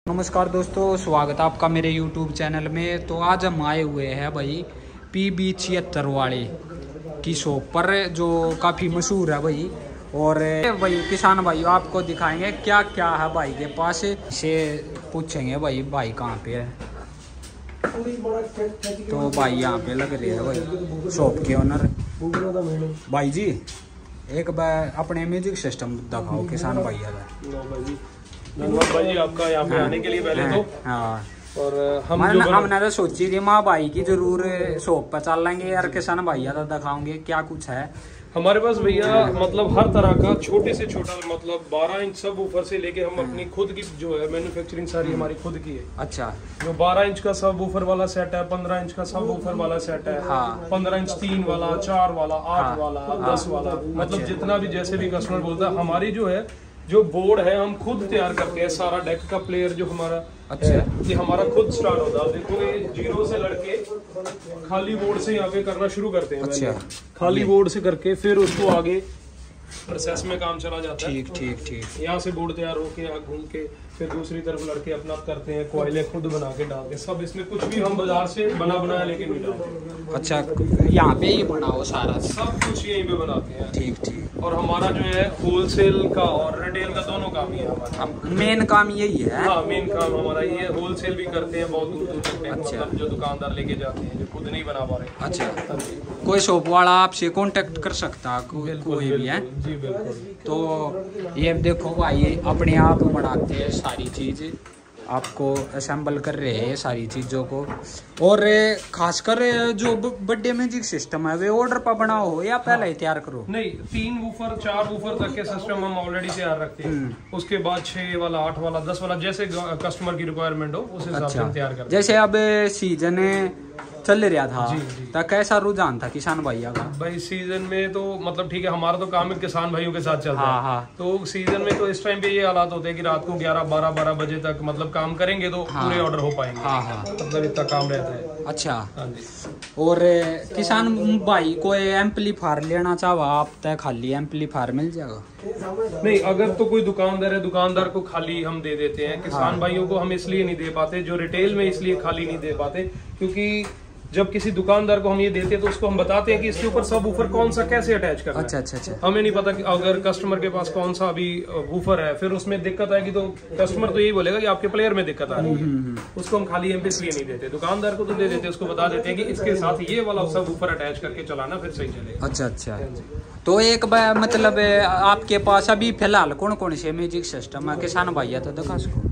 नमस्कार दोस्तों, स्वागत है आपका मेरे YouTube चैनल में। तो आज हम आए हुए हैं भाई PB 76 वाले की शॉप पर, जो काफ़ी मशहूर है भाई। और भाई किसान भाई आपको दिखाएंगे क्या क्या है भाई के पास, से पूछेंगे भाई कहाँ पे है। तो भाई यहाँ पे लग रहे हैं भाई शॉप के ओनर। भाई जी एक बार अपने म्यूजिक सिस्टम दिखाओ किसान भाई है। धन्यवाद भाई जी आपका यहाँ पे आने के लिए पहले तो। हाँ, और हमने तो सोची थी माँ भाई की जरूर शॉप पर चल लेंगे यार, किसान भैया तो दिखाओगे क्या कुछ है हमारे पास भैया। मतलब हर तरह का छोटे से छोटा, मतलब 12 इंच सब ऊपर से लेके हम अपनी खुद की जो है मैन्युफैक्चरिंग सारी हमारी खुद की है। अच्छा, जो 12 इंच का सब ऊपर वाला सेट है, 15 इंच का सब ऊपर वाला सेट है, हाँ। 15 इंच 3 वाला, 4 वाला, 8 वाला, 10 वाला, मतलब जितना भी जैसे भी कस्टमर बोलता है। हमारी जो है जो बोर्ड है हम खुद तैयार करते हैं। सारा डेक का प्लेयर जो हमारा अच्छा है, ये हमारा खुद स्टार्ट होता है। आप देखोगे जीरो से लड़के खाली बोर्ड से यहाँ पे करना शुरू करते हैं। अच्छा, खाली बोर्ड से करके फिर उसको आगे प्रोसेस में काम चला जाता है। ठीक ठीक ठीक। यहाँ से बोर्ड तैयार होके घूम के फिर दूसरी तरफ लड़के अपना करते हैं, कोयले खुद बना के डालते हैं। सब इसमें कुछ भी हम बाजार से बना बनाया लेके नहीं डालते। अच्छा, यहाँ पे ही बनाओ सारा सब कुछ यहीं पे बनाते हैं। ठीक ठीक। और हमारा जो है होलसेल का और रिटेल का दोनों काम ही है हमारा। मेन काम यही है। हाँ, मेन काम हमारा ये। होलसेल भी करते हैं बहुत दूर दूर तक। अच्छा। मतलब जो दुकानदार लेके जाते हैं, जो खुद नहीं बना पा रहे। अच्छा, कोई शॉप वाला आपसे कांटेक्ट कर सकता कोई भी है जी बिल्कुल। तो ये देखो भाई अपने आप बनाते हैं सारी चीज़, आपको असेंबल कर रहे हैं सारी चीज़ों को। और खासकर जो बर्थडे म्यूजिक सिस्टम है वे ऑर्डर पर बनाओ हो या पहले ही तैयार करो? नहीं, 3 वूफर 4 वूफर तक के सिस्टम हम ऑलरेडी तैयार रखते हैं। उसके बाद 6 वाला, 8 वाला, 10 वाला, जैसे कस्टमर की रिक्वायरमेंट हो उस हिसाब से हम तैयार करते हैं। जैसे अब सीजन चल रहा था जी। तो कैसा रुझान था किसान भैया का? भाई सीजन में तो मतलब ठीक है, हमारा तो काम है किसान भाइयों के साथ चलता हाँ, है। हाँ। तो सीजन में तो इस टाइम पे ये हालात होते हैं कि रात को 11-12 बजे तक मतलब काम करेंगे तो पूरे ऑर्डर हो पाएंगे। हाँ हाँ, मतलब इतना काम रहता है। अच्छा। हाँ जी। और किसान भाई को एम्पलीफायर लेना चाहो आप तो खाली एम्पलीफायर मिल जाएगा? नहीं, अगर तो कोई दुकानदार है, दुकानदार को खाली हम दे देते हैं। किसान भाइयों को हम इसलिए नहीं दे पाते, जो रिटेल में इसलिए खाली नहीं दे पाते क्योंकि जब किसी दुकानदार को हम ये देते हैं तो उसको हम बताते हैं कि इसके ऊपर सब वूफर कौन सा कैसे अटैच करना है। अच्छा अच्छा अच्छा। हमें नहीं पता कि अगर कस्टमर के पास कौन सा अभी वूफर है, फिर उसमें दिक्कत आएगी तो कस्टमर तो यही बोलेगा कि आपके प्लेयर में दिक्कत आ रही है। उसको हम खाली एमपी इसलिए नहीं देते। दुकानदार को तो दे देते, उसको बता देते हैं कि इसके साथ ये वाला सब वूफर अटैच करके चलाना, फिर सही चलेगा। अच्छा अच्छा। तो एक बार मतलब आपके पास अभी फिलहाल कौन कौन से म्यूजिक सिस्टम है किसान भैया तो दिखा सको?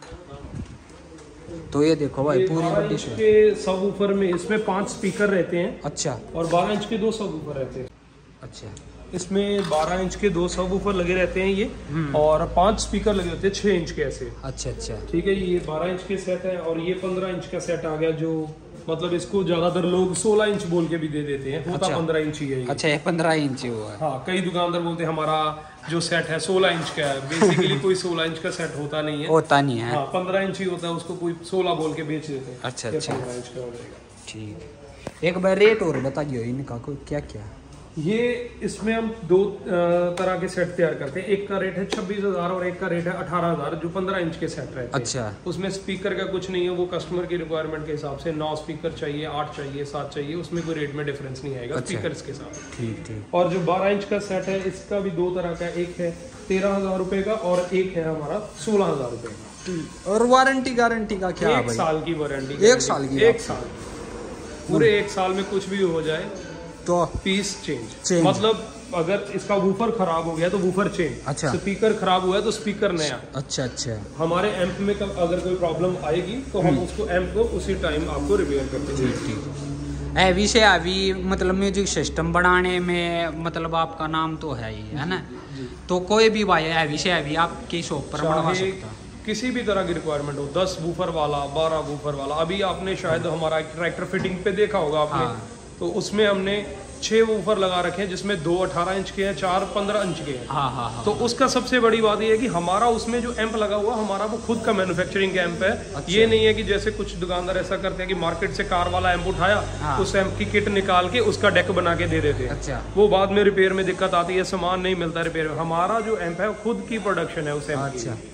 तो ये देखो भाई पूरी बड़ी के सब ऊपर में इसमें 5 स्पीकर रहते हैं। अच्छा। और 12 इंच के 2 सब ऊपर रहते हैं। अच्छा, इसमें 12 इंच के 2 सब ऊपर लगे रहते हैं ये, और 5 स्पीकर लगे होते हैं 6 इंच के ऐसे। अच्छा अच्छा। ठीक है, ये 12 इंच के सेट है और ये 15 इंच का सेट आ गया। जो मतलब इसको ज्यादातर लोग 16 इंच बोल के भी दे देते हैं, होता 15 इंच ही है ये। अच्छा, ये 15 इंच हुआ है। हाँ, कई दुकानदार बोलते हैं हमारा जो सेट है 16 इंच का है। बेसिकली कोई 16 इंच का सेट होता नहीं है, होता नहीं है। हाँ, 15 इंच ही होता है। उसको कोई 16 बोल के बेच देते हैं। अच्छा अच्छा, 15 इंच का हो जाएगा। ठीक। एक बार रेट और बताइए इनका कोई क्या क्या? ये इसमें हम 2 तरह के सेट तैयार करते हैं। एक का रेट है 26,000 और एक का रेट है 18,000, जो 15 इंच के सेट रहते हैं। अच्छा। उसमें स्पीकर का कुछ नहीं है, वो कस्टमर की रिक्वायरमेंट के हिसाब से 9 स्पीकर चाहिए, 8 चाहिए, 7 चाहिए, उसमें कोई रेट में डिफरेंस नहीं आएगा स्पीकर्स के साथ। ठीक ठीक। और जो 12 इंच का सेट है इसका भी 2 तरह का, एक है 13,000 रुपए का और एक है हमारा 16,000 रुपए का। और वारंटी गारंटी का क्या है भाई? 1 साल की वारंटी। 1 साल की? 1 साल, पूरे 1 साल में कुछ भी हो जाए तो पीस चेंज। मतलब अगर इसका वूफर खराब हो गया तो वूफर चेंज। अच्छा। स्पीकर खराब हुआ है तो स्पीकर नया। अच्छा अच्छा। हमारे एम्प में अगर कोई प्रॉब्लम आएगी तो हम उसको एम्प को उसी टाइम आपको रिपेयर करते हैं। हैवी से हैवी मतलब म्यूजिक सिस्टम बनाने में मतलब आपका नाम तो है ही है ना? तो कोई भी भाई हैवी से हैवी आपकी शॉप पर बनवा सकता है। किसी भी तरह की रिक्वायरमेंट हो, 10 वूफर वाला, 12 वूफर वाला। अभी आपने शायद हमारा ट्रैक्टर फिटिंग पे देखा होगा आपने। हाँ। तो उसमें हमने 6 वूफर लगा रखे हैं, जिसमें 2 18 इंच के हैं, 4 15 इंच के हैं। हाँ हाँ हाँ। तो उसका सबसे बड़ी बात ये है कि हमारा उसमें जो एम्प लगा हुआ हमारा वो खुद का मैन्युफैक्चरिंग का एम्प है। अच्छा। ये नहीं है कि जैसे कुछ दुकानदार ऐसा करते हैं कि मार्केट से कार वाला एम्प उठाया, हाँ। उस एम्प की किट निकाल के उसका डेक बना के दे देते हैं। अच्छा। वो बाद में रिपेयर में दिक्कत आती है, सामान नहीं मिलता रिपेयर में। हमारा जो एम्प है खुद की प्रोडक्शन है उस एम्प की।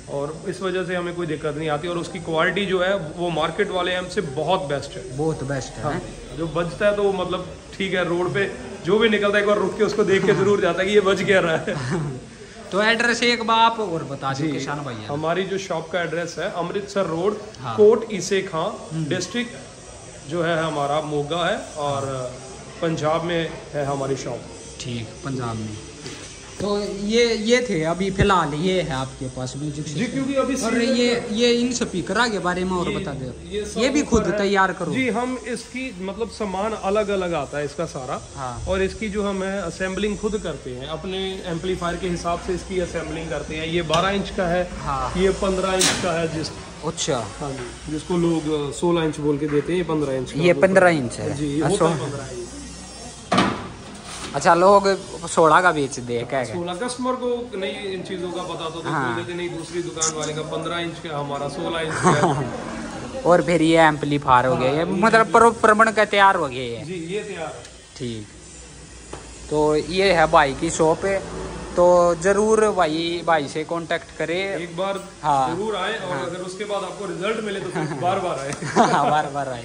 और इस वजह से हमें कोई दिक्कत नहीं आती, और उसकी क्वालिटी जो है वो मार्केट वाले हमसे बहुत बेस्ट है, बहुत बेस्ट है। हाँ, जो बजता है तो मतलब ठीक है, रोड पे जो भी निकलता है एक बार रुक के उसको देख के जरूर जाता है कि ये बज क्या रहा है। तो एड्रेस एक बार आप और बता दो किसान भाई। हमारी जो शॉप का एड्रेस है अमृतसर रोड, हाँ। कोट ईसे खां, डिस्ट्रिक्ट जो है हमारा मोगा है, और पंजाब में है हमारी शॉप। ठीक, पंजाब में। तो ये थे अभी फिलहाल, ये है आपके पास म्यूजिक जी, क्योंकि अभी और ये इन स्पीकर के बारे में और बता दो। ये भी खुद तैयार करो? जी, हम इसकी मतलब सामान अलग अलग आता है इसका सारा, हाँ। और इसकी जो हम है असेंबलिंग खुद करते हैं, अपने एम्पलीफायर के हिसाब से इसकी असेंबलिंग करते हैं। ये 12 इंच का है, हाँ। ये 15 इंच का है, अच्छा, हाँ जी, जिसको लोग 16 इंच बोल के देते हैं, ये 15 इंच का। ये 15 इंच है जी, ये होता है 15 इंच। अच्छा, लोग 16 का बेच दे क्या? 16 कस्टमर को नहीं इन चीजों का पता तो बोल देते नहीं, दूसरी दुकान वाले का 15 इंच का, हमारा 16 इंच का है। और फिर ये एम्पलीफायर हो गया, ये मतलब प्रॉपर बन के तैयार हो गए है। जी, ये तैयार है। ठीक, तो ये है भाई की शॉप है, तो जरूर भाई से कांटेक्ट करें एक बार, हाँ। जरूर आए, और हाँ। अगर उसके बाद आपको रिजल्ट मिले तो फिर बार बार आए। बार बार आए।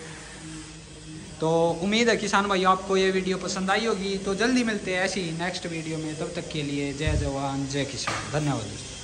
तो उम्मीद है किसान भाई आपको ये वीडियो पसंद आई होगी। तो जल्दी मिलते हैं ऐसी नेक्स्ट वीडियो में, तब तक के लिए जय जवान जय किसान, धन्यवाद।